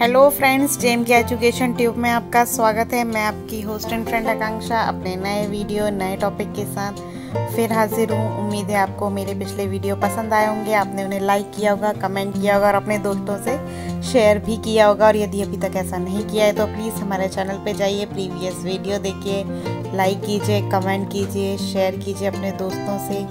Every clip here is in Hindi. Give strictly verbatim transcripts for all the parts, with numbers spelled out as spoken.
हेलो फ्रेंड्स, जेम की एजुकेशन ट्यूब में आपका स्वागत है। मैं आपकी होस्ट एंड फ्रेंड आकांक्षा अपने नए वीडियो नए टॉपिक के साथ फिर हाजिर हूँ। उम्मीद है आपको मेरे पिछले वीडियो पसंद आए होंगे, आपने उन्हें लाइक किया होगा, कमेंट किया होगा और अपने दोस्तों से शेयर भी किया होगा। और यदि अभी तक ऐसा नहीं किया है तो प्लीज़ हमारे चैनल पे जाइए, प्रीवियस वीडियो देखिए, लाइक कीजिए, कमेंट कीजिए, शेयर कीजिए अपने दोस्तों से।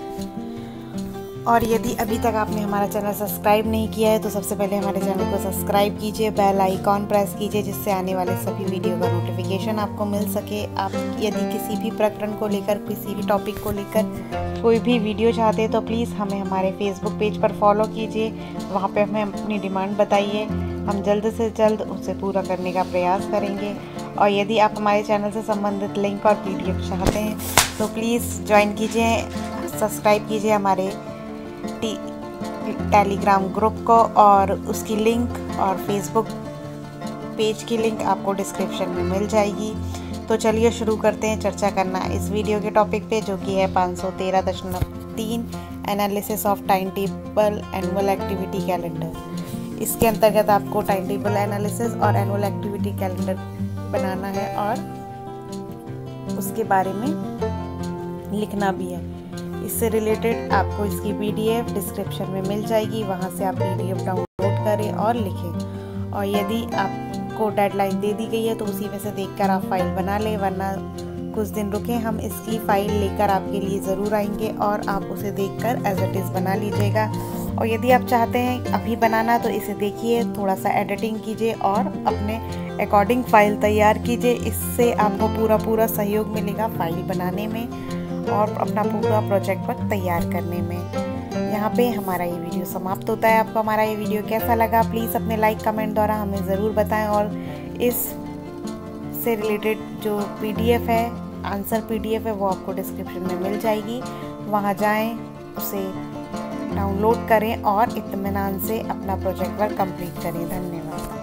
और यदि अभी तक आपने हमारा चैनल सब्सक्राइब नहीं किया है तो सबसे पहले हमारे चैनल को सब्सक्राइब कीजिए, बेल आइकॉन प्रेस कीजिए, जिससे आने वाले सभी वीडियो का नोटिफिकेशन आपको मिल सके। आप यदि किसी भी प्रकरण को लेकर, किसी भी टॉपिक को लेकर कोई भी वीडियो चाहते हैं तो प्लीज़ हमें हमारे फेसबुक पेज पर फॉलो कीजिए, वहाँ पर हमें अपनी डिमांड बताइए, हम जल्द से जल्द उसे पूरा करने का प्रयास करेंगे। और यदि आप हमारे चैनल से संबंधित लिंक और पी डी एफ चाहते हैं तो प्लीज़ ज्वाइन कीजिए, सब्सक्राइब कीजिए हमारे टेलीग्राम ग्रुप को, और उसकी लिंक और फेसबुक पेज की लिंक आपको डिस्क्रिप्शन में मिल जाएगी। तो चलिए शुरू करते हैं चर्चा करना इस वीडियो के टॉपिक पे, जो कि है पाँच सौ तेरह दशमलव तीन analysis of time table annual activity calendar. इसके अंतर्गत आपको टाइम टेबल एनालिसिस और एनुअल एक्टिविटी कैलेंडर बनाना है और उसके बारे में लिखना भी है। इससे रिलेटेड आपको इसकी पीडीएफ डिस्क्रिप्शन में मिल जाएगी, वहां से आप पीडीएफ डाउनलोड करें और लिखें। और यदि आपको डेडलाइन दे दी गई है तो उसी में से देखकर आप फाइल बना लें, वरना कुछ दिन रुकें, हम इसकी फाइल लेकर आपके लिए ज़रूर आएंगे और आप उसे देखकर एज इट इज़ बना लीजिएगा। और यदि आप चाहते हैं अभी बनाना तो इसे देखिए, थोड़ा सा एडिटिंग कीजिए और अपने अकॉर्डिंग फाइल तैयार कीजिए। इससे आपको पूरा पूरा सहयोग मिलेगा फाइल बनाने में और अपना पूरा प्रोजेक्ट वर्क तैयार करने में। यहाँ पे हमारा ये वीडियो समाप्त होता है। आपको हमारा ये वीडियो कैसा लगा प्लीज़ अपने लाइक कमेंट द्वारा हमें ज़रूर बताएं। और इस से रिलेटेड जो पीडीएफ है, आंसर पीडीएफ है, वो आपको डिस्क्रिप्शन में मिल जाएगी, वहाँ जाएं, उसे डाउनलोड करें और इत्मीनान से अपना प्रोजेक्ट वर्क कंप्लीट करें। धन्यवाद।